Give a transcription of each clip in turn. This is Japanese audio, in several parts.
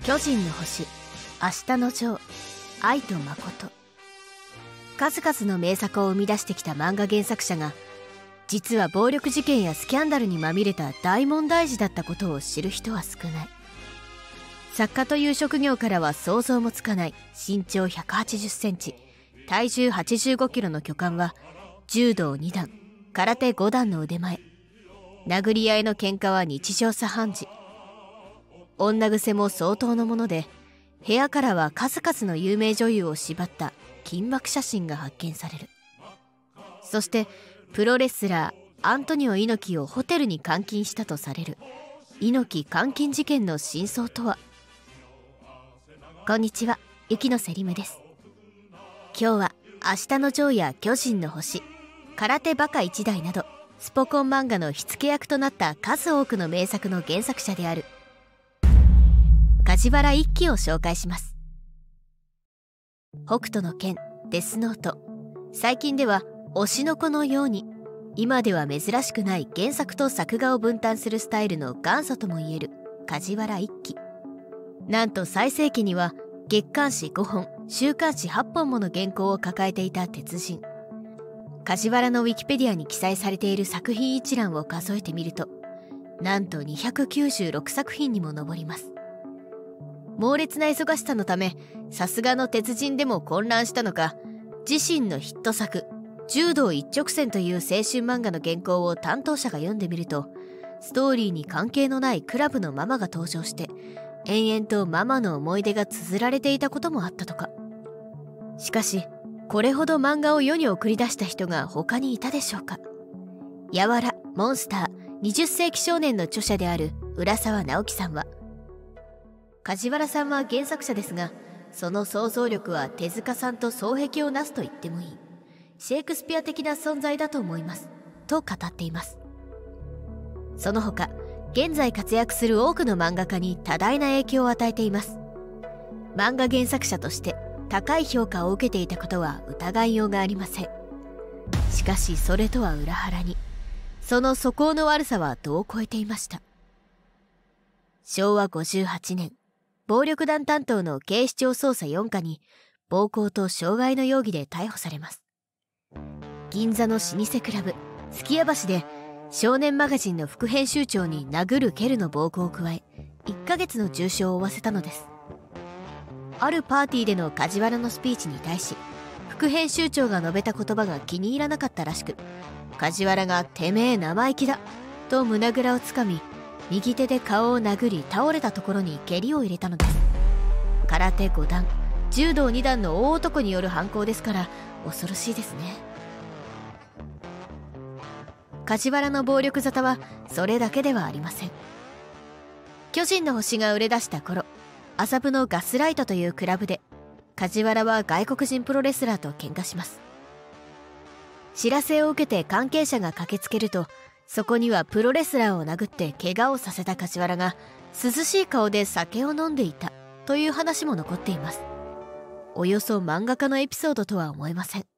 巨人の星、明日のジョー、愛と誠。数々の名作を生み出してきた漫画原作者が、実は暴力事件やスキャンダルにまみれた大問題児だったことを知る人は少ない。作家という職業からは想像もつかない身長180センチ、体重85キロの巨漢は、柔道2段、空手5段の腕前。殴り合いの喧嘩は日常茶飯事。女癖も相当のもので、部屋からは数々の有名女優を縛った金幕写真が発見される。そしてプロレスラーアントニオ猪木をホテルに監禁したとされる猪木監禁事件の真相とは。こんにちは、雪野瀬りむです。今日は明日のジョーや巨人の星、空手バカ一代などスポコン漫画の火付け役となった数多くの名作の原作者である梶原一騎を紹介します。北斗の拳、デスノート、最近では推しの子のように、今では珍しくない原作と作画を分担するスタイルの元祖ともいえる梶原一騎。なんと最盛期には月刊誌5本、週刊誌8本もの原稿を抱えていた鉄人。梶原のウィキペディアに記載されている作品一覧を数えてみると、なんと296作品にも上ります。猛烈な忙しさのため、さすがの鉄人でも混乱したのか、自身のヒット作柔道一直線という青春漫画の原稿を担当者が読んでみると、ストーリーに関係のないクラブのママが登場して、延々とママの思い出が綴られていたこともあったとか。しかしこれほど漫画を世に送り出した人が他にいたでしょうか。やわら、モンスター、20世紀少年の著者である浦沢直樹さんは、梶原さんは原作者ですが、その想像力は手塚さんと双璧をなすと言ってもいい、シェイクスピア的な存在だと思いますと語っています。その他現在活躍する多くの漫画家に多大な影響を与えています。漫画原作者として高い評価を受けていたことは疑いようがありません。しかしそれとは裏腹に、その素行の悪さは度を超えていました。昭和58年、暴力団担当の警視庁捜査4課に暴行と傷害の容疑で逮捕されます。銀座の老舗クラブすき家橋で少年マガジンの副編集長に殴る蹴るの暴行を加え、1ヶ月の重傷を負わせたのです。あるパーティーでの梶原のスピーチに対し、副編集長が述べた言葉が気に入らなかったらしく、梶原がてめえ生意気だと胸ぐらをつかみ、右手で顔を殴り倒れたところに蹴りを入れたのです。空手5段、柔道2段の大男による犯行ですから、恐ろしいですね。梶原の暴力沙汰はそれだけではありません。巨人の星が売れ出した頃、麻布のガスライトというクラブで梶原は外国人プロレスラーと喧嘩します。知らせを受けて関係者が駆けつけると、そこにはプロレスラーを殴って怪我をさせた梶原が涼しい顔で酒を飲んでいたという話も残っています。およそ漫画家のエピソードとは思えません。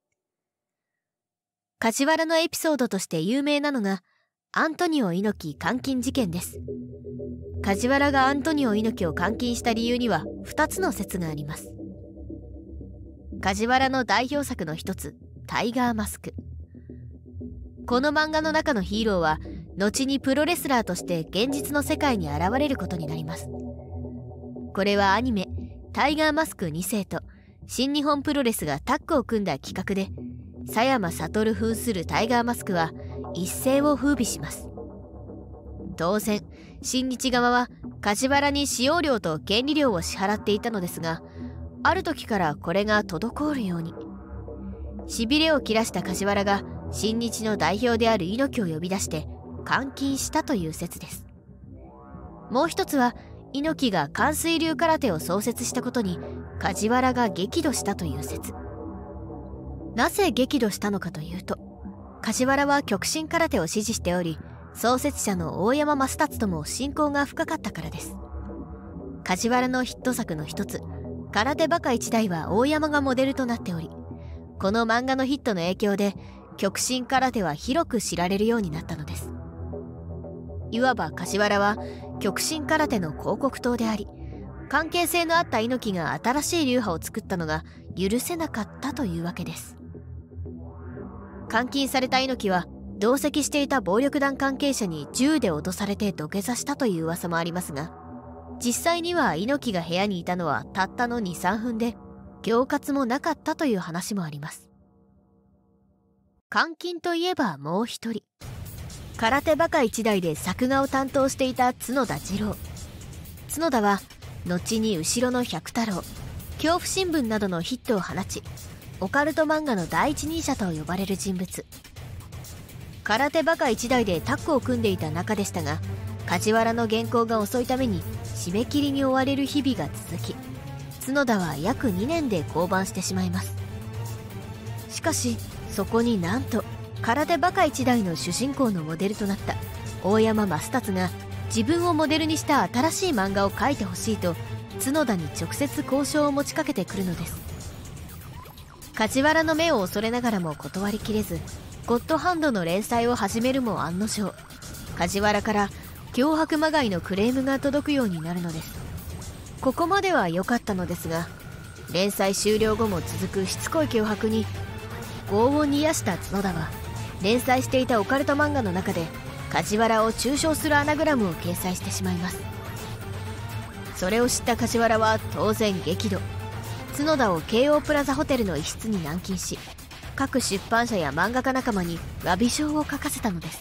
梶原のエピソードとして有名なのがアントニオ猪木監禁事件です。梶原がアントニオ猪木を監禁した理由には2つの説があります。梶原の代表作の一つ、タイガーマスク。この漫画の中のヒーローは後にプロレスラーとして現実の世界に現れることになります。これはアニメタイガーマスク2世と新日本プロレスがタッグを組んだ企画で、佐山悟扮するタイガーマスクは一世を風靡します。当然新日側は梶原に使用料と権利料を支払っていたのですが、ある時からこれが滞るように、しびれを切らした梶原が新日の代表である猪木を呼び出して監禁したという説です。もう一つは猪木が関水流空手を創設したことに梶原が激怒したという説。なぜ激怒したのかというと、梶原は極真空手を支持しており、創設者の大山増達とも親交が深かったからです。梶原のヒット作の一つ、空手バカ一代は大山がモデルとなっており、この漫画のヒットの影響で極真空手は広く知られるようになったのです。いわば梶原は極真空手の広告塔であり、 関係性のあった猪木が新しい流派を作ったのが許せなかったというわけです。監禁された猪木は同席していた暴力団関係者に銃で脅されて土下座したという噂もありますが、実際には猪木が部屋にいたのはたったの 2,3 分で、恐喝もなかったという話もあります。監禁といえばもう一人、空手バカ一代で作画を担当していた角田二郎。角田は後に後ろの百太郎、恐怖新聞などのヒットを放ち、オカルト漫画の第一人者と呼ばれる人物。空手バカ一代でタッグを組んでいた仲でしたが、梶原の原稿が遅いために締め切りに追われる日々が続き、角田は約2年で降板してしまいます。しかしそこになんと空手バカ一代の主人公のモデルとなった大山益達が自分をモデルにした新しい漫画を描いてほしいと角田に直接交渉を持ちかけてくるのです。梶原の目を恐れながらも断りきれず、ゴッドハンドの連載を始めるも案の定、梶原から脅迫まがいのクレームが届くようになるのです。ここまでは良かったのですが、連載終了後も続くしつこい脅迫に業を煮やした角田は、連載していたオカルト漫画の中で梶原を中傷するアナグラムを掲載してしまいます。それを知った梶原は当然激怒。角田を京王プラザホテルの一室に軟禁し、各出版社や漫画家仲間に詫び状を書かせたのです。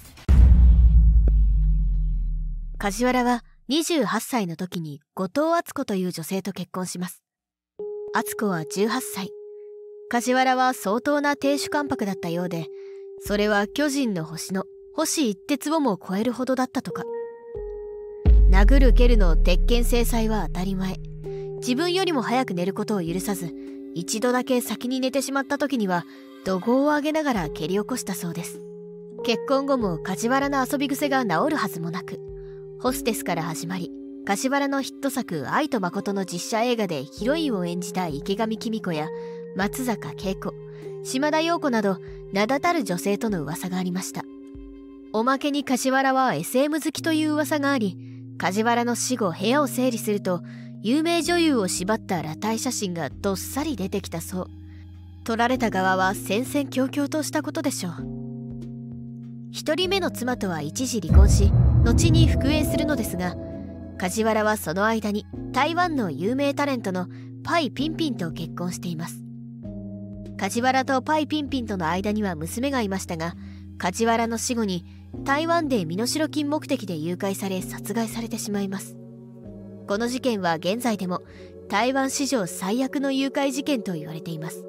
梶原は28歳の時に後藤敦子という女性と結婚します。敦子は18歳。梶原は相当な亭主関白だったようで、それは巨人の星の星一徹をも超えるほどだったとか。殴る蹴るの鉄拳制裁は当たり前。自分よりも早く寝ることを許さず、一度だけ先に寝てしまった時には怒号を上げながら蹴り起こしたそうです。結婚後も梶原の遊び癖が治るはずもなく、ホステスから始まり、梶原のヒット作愛と誠の実写映画でヒロインを演じた池上紀美子や松坂慶子、島田陽子など名だたる女性との噂がありました。おまけに梶原は SM 好きという噂があり、梶原の死後部屋を整理すると有名女優を縛った裸体写真がどっさり出てきたそう。撮られた側は戦々恐々としたことでしょう。一人目の妻とは一時離婚し、後に復縁するのですが、梶原はその間に台湾の有名タレントのパイ・ピンピンと結婚しています。梶原とパイ・ピンピンとの間には娘がいましたが、梶原の死後に台湾で身代金目的で誘拐され殺害されてしまいます。この事件は現在でも台湾史上最悪の誘拐事件と言われています。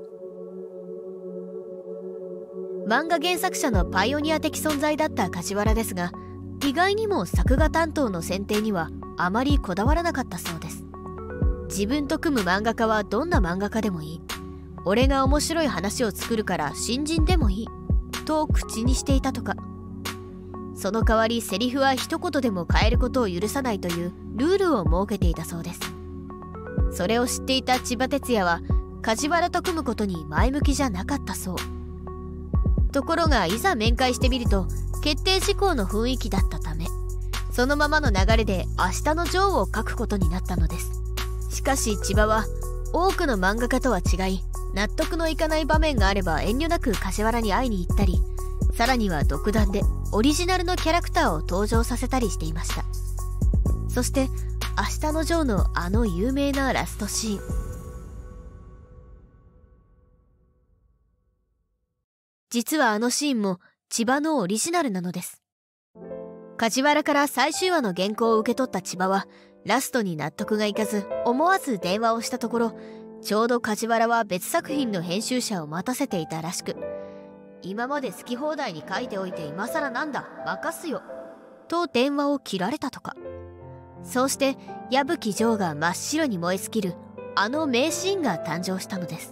漫画原作者のパイオニア的存在だった梶原ですが、意外にも作画担当の選定にはあまりこだわらなかったそうです。自分と組む漫画家はどんな漫画家でもいい、俺が面白い話を作るから新人でもいいと口にしていたとか。その代わりセリフは一言でも変えることを許さないというルールを設けていたそうです。それを知っていた千葉哲也は梶原と組むことに前向きじゃなかったそう。ところがいざ面会してみると決定事項の雰囲気だったため、そのままの流れで明日のジョーを書くことになったのです。しかし千葉は多くの漫画家とは違い、納得のいかない場面があれば遠慮なく梶原に会いに行ったり、さらには独断でオリジナルのキャラクターを登場させたりしていました。そして明日のジョーのあの有名なラストシーン、実はあのシーンも千葉のオリジナルなのです。梶原から最終話の原稿を受け取った千葉はラストに納得がいかず、思わず電話をしたところ、ちょうど梶原は別作品の編集者を待たせていたらしく、今まで好き放題に書いておいて今更なんだ、任すよと電話を切られたとか。そうして矢吹丈が真っ白に燃え尽きるあの名シーンが誕生したのです。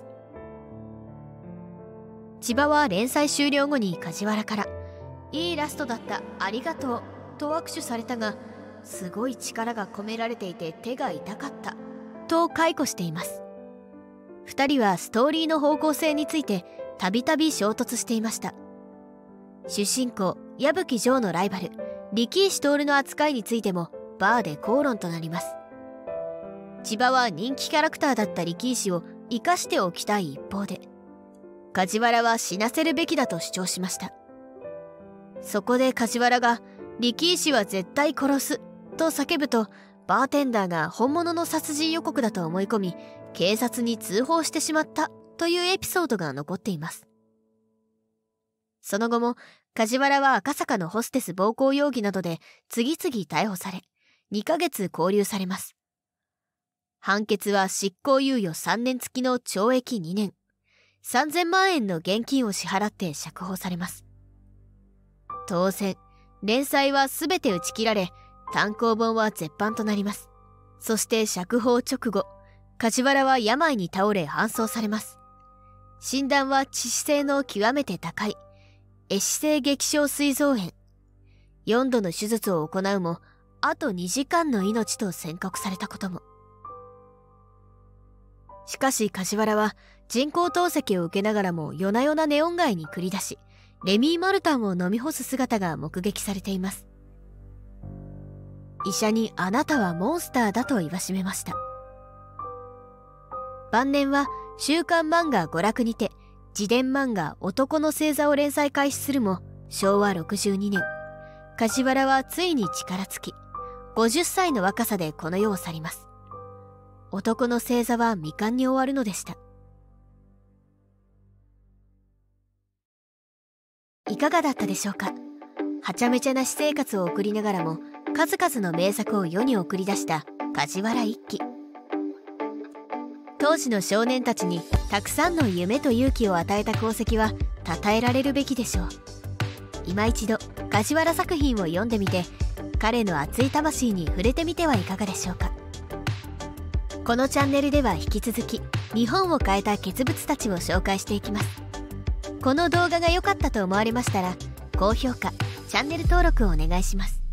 千葉は連載終了後に梶原から「いいラストだった、ありがとう」と握手されたが、すごい力が込められていて手が痛かったと回顧しています。2人はストーリーの方向性についてたびたび衝突していました。主人公矢吹丈のライバル力石徹の扱いについてもバーで口論となります。 千葉は人気キャラクターだった力石を生かしておきたい一方で、梶原は死なせるべきだと主張しました。そこで梶原が力石は絶対殺すと叫ぶと、バーテンダーが本物の殺人予告だと思い込み、警察に通報してしまったというエピソードが残っています。その後も梶原は赤坂のホステス暴行容疑などで次々逮捕され、2ヶ月勾留されます。判決は執行猶予3年付きの懲役2年、3000万円の現金を支払って釈放されます。当然、連載は全て打ち切られ、単行本は絶版となります。そして釈放直後、梶原は病に倒れ搬送されます。診断は致死性の極めて高い壊死性激小膵臓炎。4度の手術を行うも、あと2時間の命と宣告されたことも。しかし梶原は人工透析を受けながらも夜な夜なネオン街に繰り出し、レミー・マルタンを飲み干す姿が目撃されています。医者にあなたはモンスターだと言わしめました。晩年は週刊漫画娯楽にて自伝漫画男の星座を連載開始するも、昭和62年、梶原はついに力尽き、50歳の若さでこの世を去ります。男の星座は未完に終わるのでした。いかがだったでしょうか。はちゃめちゃな私生活を送りながらも数々の名作を世に送り出した梶原一騎。当時の少年たちにたくさんの夢と勇気を与えた功績は称えられるべきでしょう。今一度梶原作品を読んでみて、彼の熱い魂に触れてみてはいかがでしょうか。このチャンネルでは引き続き日本を変えた傑物たちを紹介していきます。この動画が良かったと思われましたら、高評価、チャンネル登録をお願いします。